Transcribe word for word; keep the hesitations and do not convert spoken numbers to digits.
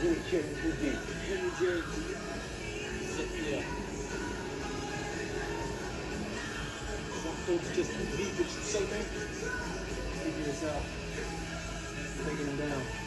Henry Cherry too deep. Henry Jerry too deep. Yeah. Some folks just believe that you're so bad. Figure this out. Taking him down.